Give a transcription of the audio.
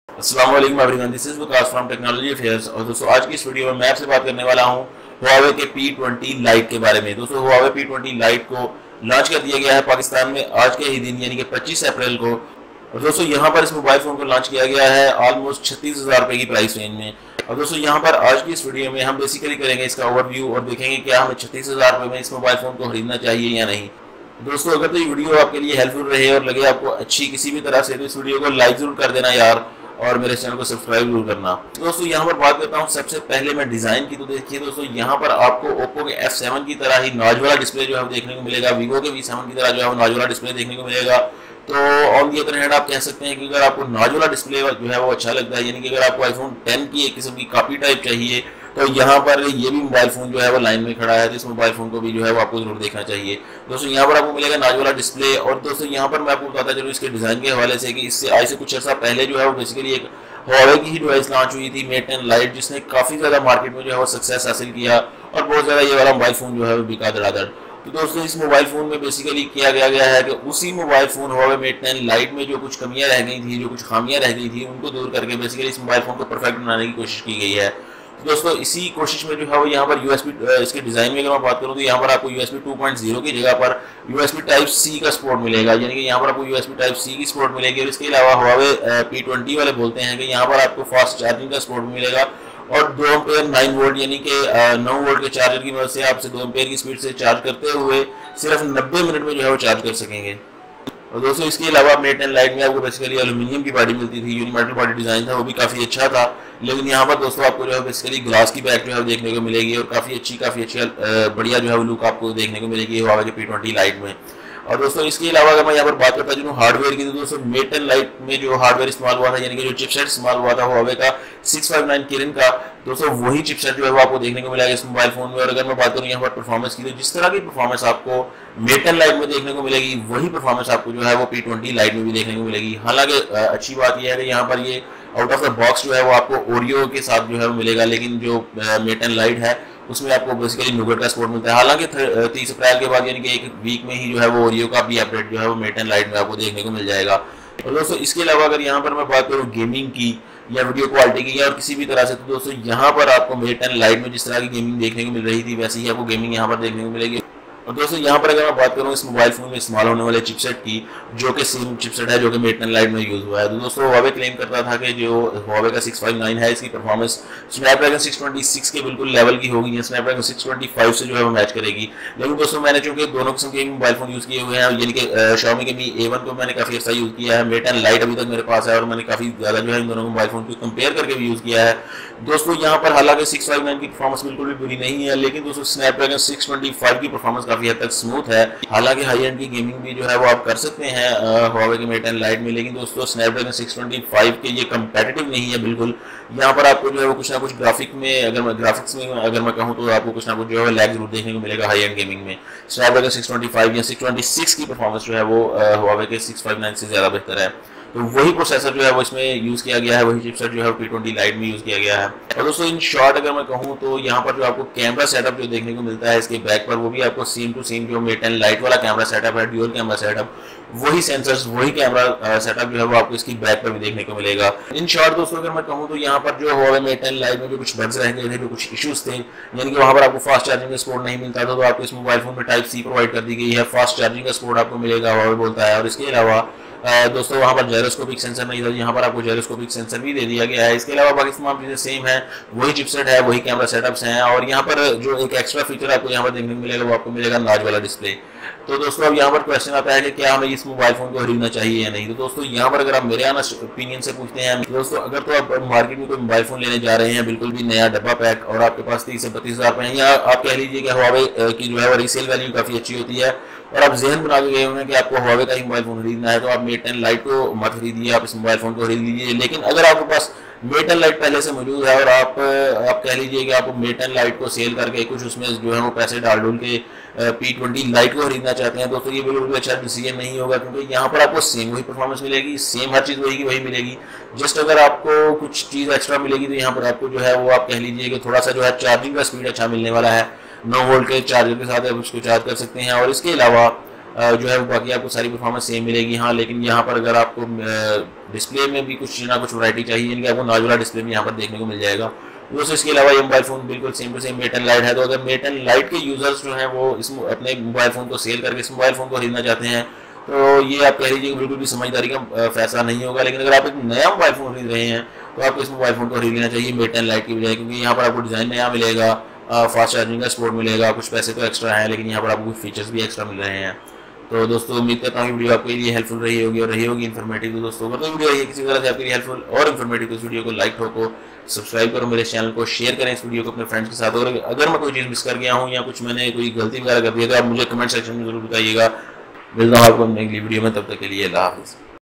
अस्सलाम वालेकुम everyone, this is Vikas from Technology Affairs. और दोस्तों आज की इस वीडियो में मैं आपसे बात करने वाला हूं हुआवे के P20 लाइट के बारे में। दोस्तों हुआवे P20 लाइट को लॉन्च कर दिया गया है पाकिस्तान में आज के ही दिन यानी कि 25 अप्रैल को। और दोस्तों यहां पर इस मोबाइल फोन को लॉन्च किया गया है ऑलमोस्ट 36,000 रुपए की प्राइस रेंज में। और दोस्तों यहां पर आज की इस वीडियो में हम बेसिकली करेंगे इसका ओवरव्यू और देखेंगे क्या हमें 36,000 रुपए में इस मोबाइल फोन को खरीदना चाहिए या नहीं। दोस्तों अगर तो ये वीडियो आपके लिए हेल्पफुल रहे और लगे आपको अच्छी किसी भी तरह से, तो इस वीडियो को लाइक जरूर कर देना यार, और मेरे चैनल को सब्सक्राइब जरूर करना। दोस्तों यहाँ पर बात करता हूँ सबसे पहले मैं डिजाइन की। तो देखिए दोस्तों यहाँ पर आपको ओप्पो के F7 की तरह ही नॉच वाला डिस्प्ले जो है देखने को मिलेगा, वीवो के V7 की तरह जो है नॉच वाला डिस्प्ले देखने को मिलेगा। तो ऑन दी अदर हैंड आप कह सकते हैं कि अगर आपको नॉच वाला डिस्प्ले जो है वो अच्छा लगता है, यानी कि अगर आपको आईफोन 10 की एक किस्म की कॉपी टाइप चाहिए, तो यहाँ पर ये भी मोबाइल फोन जो है वो लाइन में खड़ा है, तो इस मोबाइल फोन को भी जो है वो आपको जरूर देखना चाहिए। दोस्तों यहाँ पर आपको मिलेगा नॉच वाला डिस्प्ले। और दोस्तों यहाँ पर मैं आपको बताता चलूँ इसके डिजाइन के हवाले से कि इससे आज से कुछ अर्सा पहले जो है वो बेसिकली एक हुआवे की ही डिवाइस लॉन्च हुई थी मेट 10 लाइट, जिसने काफी ज्यादा मार्केट में जो है वो सक्सेस हासिल किया और बहुत ज्यादा ये वाला मोबाइल फोन जो है वो बिका धड़ाधड़। तो दोस्तों इस मोबाइल फोन में बेसिकली किया गया है कि उसी mobile phone Huawei Mate 10 Lite में जो कुछ कमियां रह गई थी, जो कुछ खामियां रह गई थी, उनको दूर करके बेसिकली इस मोबाइल फोन को परफेक्ट बनाने की कोशिश की गई है। तो दोस्तों इसी कोशिश में जो है वो यहाँ पर यूएसबी इसके डिजाइन में अगर मैं बात करूँ तो यहाँ पर आपको यूएसबी 2.0 की जगह पर यूएसबी टाइप सी का सपोर्ट मिलेगा, यानी कि यहाँ पर आपको यूएसबी टाइप सी की सपोर्ट मिलेगी। और इसके अलावा हुआवे P20 वाले बोलते हैं कि यहाँ पर आपको फास्ट चार्जिंग का सपोर्ट मिलेगा और 2 एम्पेयर 9 वोल्ट यानी कि 9 वोल्ट के चार्जर की मदद से आपसे 2 एम्पेयर की स्पीड से चार्ज करते हुए सिर्फ 90 मिनट में जो है वो चार्ज कर सकेंगे। और दोस्तों इसके अलावा मेट 10 लाइट में आपको बेसिकली एल्यूमिनियम की बॉडी मिलती थी, यूनिमेटल बॉडी डिजाइन था, वो भी काफी अच्छा था। लेकिन यहाँ पर दोस्तों आपको जो है बेसिकली ग्लास की बैक जो है देखने को मिलेगी और काफी अच्छी बढ़िया जो है लुक आपको देखने को मिलेगी हुआवे के P20 लाइट में। और दोस्तों इसके अलावा अगर मैं यहाँ पर बात करता चलूँ हार्डवेयर की, तो दोस्तों मेट 10 लाइट में जो हार्डवेयर इस्तेमाल हुआ था, यानी कि जो चिपसेट इस्तेमाल हुआ था हुआवे का 659 किरण का, दोस्तों वही चिपसेट जो है वो आपको देखने को मिलेगा इस मोबाइल फोन में। और अगर मैं बात करूँ यहाँ पर परफॉर्मेंस की, तो जिस तरह की परफॉर्मेंस आपको मेट 10 लाइट में देखने को मिलेगी वही परफॉर्मेंस आपको जो है वो P20 लाइट में भी देखने को मिलेगी। हालांकि अच्छी बात यह है कि यहाँ पर ये आउट ऑफ द बॉक्स जो है वो आपको ओरियो के साथ जो है वो मिलेगा, लेकिन जो मेट 10 लाइट है उसमें आपको बेसिकली नूगेट का सपोर्ट मिलता है। हालांकि 30 अप्रैल के बाद यानी कि एक वीक में ही जो है वो ओरियो का भी अपडेट जो है वो मेट 10 लाइट में आपको देखने को मिल जाएगा। और दोस्तों इसके अलावा अगर यहाँ पर मैं बात करूँ गेमिंग की या वीडियो क्वालिटी की या और किसी भी तरह से, तो दोस्तों यहाँ पर आपको मेट 10 लाइट में जिस तरह की गेमिंग देखने को मिल रही थी वैसे ही आपको गेमिंग यहाँ पर देखने को मिलेगी। और दोस्तों यहाँ पर अगर मैं बात करूँ इस मोबाइल फोन में इस्तेमाल होने वाले चिपसेट की, जो कि सेम चिपसेट है जो कि मेट 10 लाइट में यूज हुआ है, तो दोस्तों हुआवे क्लेम करता था कि जो हुआवे का 659 है इसकी परफॉर्मेंस स्नैपड्रैगन 626 के बिल्कुल लेवल की होगी या स्नैपड्रैगन 625 से जो है वो मैच करेगी। लेकिन दोस्तों मैंने चूंकि दोनों किस्म के मोबाइल फोन यूज किए हुए हैं, यानी कि Xiaomi के Mi A1 को मैंने काफी अच्छा यूज किया है, मेट 10 लाइट अभी तक मेरे पास है और मैंने काफी ज्यादा जो है इन दोनों मोबाइल फोन को कंपेयर करके भी यूज किया है। दोस्तों यहाँ पर हालांकि 659 की परफॉर्मेंस बिल्कुल भी बुरी नहीं है, लेकिन दोस्तों स्नैपड्रैगन 625 की परफॉर्मेंस काफी हद तक स्मूथ है। हालांकि हाई एंड की गेमिंग भी जो है वो आप कर सकते हैं हुआवे के मेट 10 लाइट में, लेकिन दोस्तों स्नैपड्रैगन 625 के ये कंपेटिटिव नहीं है बिल्कुल। यहाँ पर आपको जो है वो कुछ ना कुछ ग्राफिक्स में अगर मैं कहूँ तो आपको कुछ ना कुछ जो है लैग जरूर देखने को मिलेगा हाई एंड गेमिंग में। स्नैपड्रैगन 625 या 626 की परफॉर्मेंस जो है वो हुआवे के 659 से ज्यादा बेहतर है। तो वही प्रोसेसर जो है वो इसमें यूज किया गया है, वही चिपसेट जो है P20 लाइट में यूज किया गया है। और दोस्तों इन शॉर्ट अगर मैं कहूँ तो यहाँ पर जो आपको कैमरा सेटअप जो देखने को मिलता है इसके बैक पर, वो भी आपको सेम टू सेम जो मेट 10 लाइट वाला कैमरा सेटअप है, ड्यूअल कैमरा सेटअप, वही सेंसर्स वही कैमरा सेटअप जो है वो आपको इसकी बैक पर भी देखने को मिलेगा। इन शॉर्ट दोस्तों अगर मैं कहूँ तो यहाँ पर जो हुआवे मेट 10 लाइट में जो कुछ बग्स रह गए थे, जो कुछ इश्यूज थे, यानी कि वहाँ पर आपको फास्ट चार्जिंग का सपोर्ट नहीं मिलता था, तो आपको इस मोबाइल फोन में टाइप सी प्रोवाइड कर दी गई है, फास्ट चार्जिंग का सपोर्ट आपको मिलेगा हुआवे बोलता है। और इसके अलावा दोस्तों वहाँ पर जायरोस्कोपिक सेंसर नहीं था, यहाँ पर आपको जायरोस्कोपिक सेंसर भी दे दिया गया है। इसके अलावा बाकी तमाम चीजें सेम है, वही चिपसेट है, वही कैमरा सेटअप्स हैं। और यहाँ पर जो एक एक्स्ट्रा फीचर आपको यहाँ पर देखने को मिलेगा वो आपको मिलेगा नॉच वाला डिस्प्ले। तो दोस्तों अब यहाँ पर क्वेश्चन आता है कि क्या हमें इस मोबाइल फोन को खरीदना चाहिए या नहीं। तो दोस्तों यहाँ पर अगर आप मेरे ओपिनियन से पूछते हैं दोस्तों, अगर तो आप मार्केट में कोई मोबाइल फोन लेने जा रहे हैं बिल्कुल भी नया डब्बा पैक और आपके पास 30 से 32,000 रुपए हैं, या आप कह लीजिए कि हुआवे की जो है वो रीसेल वैल्यू काफी अच्छी होती है और आप जहन बना के गए हुए हैं कि आपको हुआवे का ही मोबाइल फोन खरीदना है, तो आप मेट 10 लाइट को मत खरीदिए, आप इस मोबाइल फोन को खरीद लीजिए। लेकिन अगर आपके पास मेट 10 लाइट पहले से मौजूद है और आप कह लीजिए कि आप मेट 10 लाइट को सेल करके कुछ उसमें जो है वो पैसे डाल डूल के P20 लाइट को खरीदना चाहते हैं, दोस्तों ये बिल्कुल भी अच्छा डिसीजन नहीं होगा, क्योंकि यहाँ पर आपको सेम वही परफॉर्मेंस मिलेगी, सेम हर चीज़ वही की वही मिलेगी। जस्ट अगर आपको कुछ चीज़ एक्स्ट्रा मिलेगी तो यहाँ पर आपको जो है वो आप कह लीजिए कि थोड़ा सा जो है चार्जिंग का स्पीड अच्छा मिलने वाला है, 9 वोल्ट के चार्जर के साथ आप उसको चार्ज कर सकते हैं। और इसके अलावा जो है वो बाकी आपको सारी परफॉर्मेंस सेम मिलेगी। हाँ, लेकिन यहाँ पर अगर आपको डिस्प्ले में भी कुछ ना कुछ वैरायटी चाहिए, यानी कि आपको नॉच वाला डिस्प्ले भी यहाँ पर देखने को मिल जाएगा। दोस्तों इसके अलावा ये मोबाइल फ़ोन बिल्कुल same to same Mate and Lite है। तो अगर मेट एंड लाइट के यूज़र्स जो हैं वो इस अपने मोबाइल फ़ोन को सेल करके इस मोबाइल फ़ोन को खरीदना चाहते हैं, तो ये आप कह लीजिए बिल्कुल भी समझदारी का फैसला नहीं होगा। लेकिन अगर आप एक नया मोबाइल फ़ोन खरीद रहे हैं तो आपको इस मोबाइल फ़ोन को खरीद लेना चाहिए मेट एंड लाइट की बजाय, क्योंकि यहाँ पर आपको डिज़ाइन नया मिलेगा, फास्ट चार्जिंग का सपोर्ट मिलेगा, कुछ पैसे तो एक्स्ट्रा है लेकिन यहाँ पर आपको कुछ फीचर्स भी एक्स्ट्रा मिल रहे हैं। तो दोस्तों उम्मीद करता हूँ वीडियो आपके लिए हेल्पफुल रही होगी और रही होगी इन्फॉर्मेटिव। तो दोस्तों अगर वीडियो है किसी तरह से आपके लिए हेल्पफुल और इन्फॉर्मेटिव तो इस वीडियो को लाइक ठोको, सब्सक्राइब करो मेरे चैनल को, शेयर करें इस वीडियो को अपने फ्रेंड्स के साथ। और अगर मैं कोई चीज़ मिस कर गया हूँ या कुछ मैंने कोई गलती वगैरह कर दी है तो आप मुझे कमेंट सेक्शन में जरूर बताइएगा। मिलता हूँ आपको अगली वीडियो में, तब तक के लिए अल्लाह हाफिज़।